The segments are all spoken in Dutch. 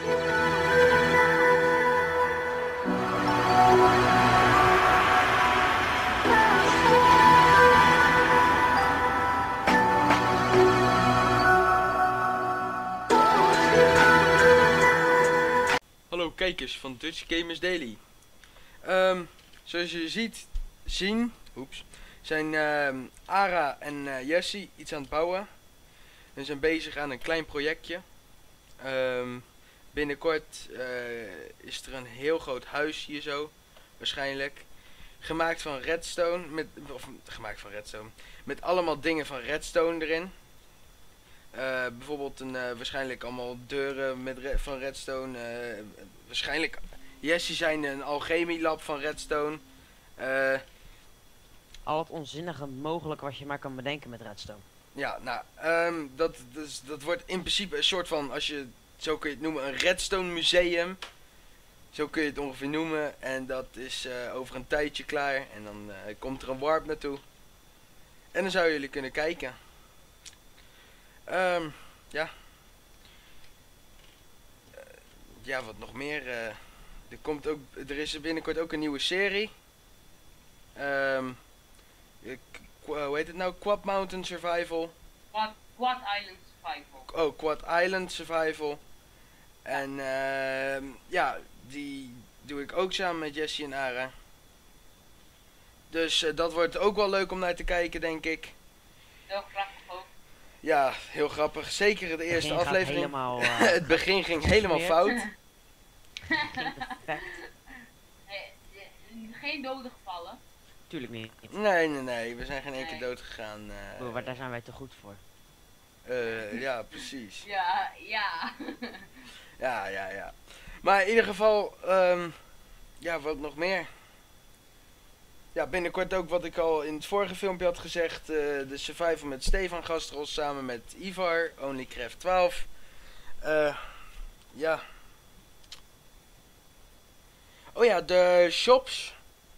Hallo kijkers van Dutch Gamers Daily. Zoals je zijn Ara en Jesse iets aan het bouwen. Ze zijn bezig aan een klein projectje. Binnenkort is er een heel groot huis hier zo, waarschijnlijk. Gemaakt van redstone, met allemaal dingen van redstone erin. Bijvoorbeeld waarschijnlijk allemaal deuren van redstone. Waarschijnlijk Jesse zijn een alchemielab van redstone. Al het onzinnige mogelijk wat je maar kan bedenken met redstone. Ja, nou, dat wordt in principe een soort van, zo kun je het noemen, een redstone museum. Zo kun je het ongeveer noemen. En dat is over een tijdje klaar. En dan komt er een warp naartoe. En dan zouden jullie kunnen kijken. Ja. Ja, wat nog meer. Er is binnenkort ook een nieuwe serie. Hoe heet het nou? Quad Mountain Survival. Quad Island Survival. Oh, Quad Island Survival. En ja, die doe ik ook samen met Jesse en Ara. Dus dat wordt ook wel leuk om naar te kijken, denk ik. Heel grappig ook. Ja, heel grappig. Zeker de eerste aflevering. Helemaal, het begin ging helemaal fout. Geen doden gevallen. Tuurlijk niet. Nee. We zijn geen één keer dood gegaan. Maar daar zijn wij te goed voor. Ja, precies. Ja. Ja. Maar in ieder geval, ja, wat nog meer? Ja, binnenkort ook wat ik al in het vorige filmpje had gezegd. De survival met Stefan Gastros samen met Ivar, Onlycraft 12. Ja. Oh ja, de shops.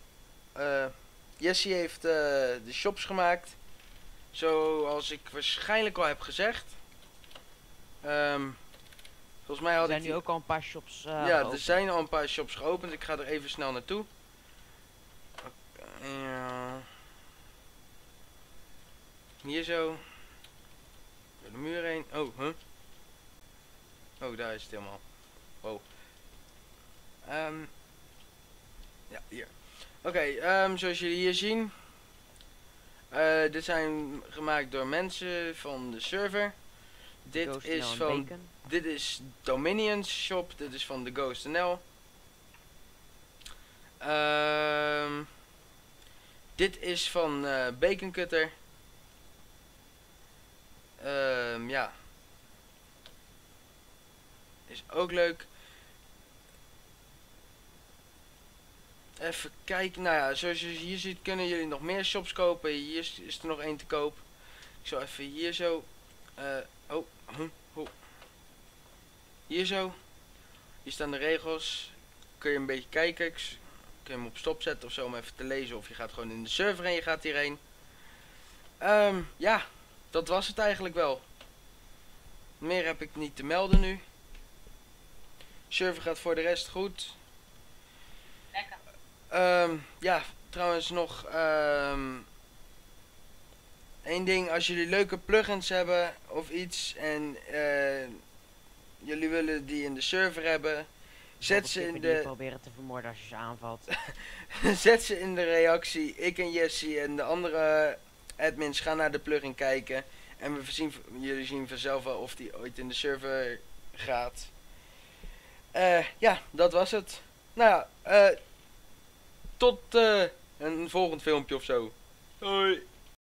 Jesse heeft de shops gemaakt. Zoals ik waarschijnlijk al heb gezegd. Volgens mij Er zijn nu ook al een paar shops ja, geopend. er zijn al een paar shops geopend. Ik ga er even snel naartoe. Hier zo. Door de muur heen. Oh, huh? Oh, daar is het helemaal. Wow. Ja, hier. Oké, zoals jullie hier zien. Dit zijn gemaakt door mensen van de server. Dit is Dominion's shop. Dit is van de Ghost NL. Dit is van Bacon Cutter. Ja. Is ook leuk. Even kijken. Nou ja, zoals je hier ziet kunnen jullie nog meer shops kopen. Hier is er nog één te koop. Ik zal even hier zo. Hier zo. Hier staan de regels. Kun je een beetje kijken. Kun je hem op stop zetten of zo om even te lezen. Of je gaat gewoon in de server en je gaat hierheen. Ja, dat was het eigenlijk wel. Meer heb ik niet te melden nu. Server gaat voor de rest goed. Lekker. Ja, trouwens nog één ding. Als jullie leuke plugins hebben of iets en jullie willen die in de server hebben, zet ze in de... proberen te vermoorden als je ze aanvalt. Zet ze in de reactie. Ik en Jesse en de andere admins gaan naar de plugin kijken. En jullie zien vanzelf wel of die ooit in de server gaat. Ja, dat was het. Nou ja, tot een volgend filmpje of zo. Hoi.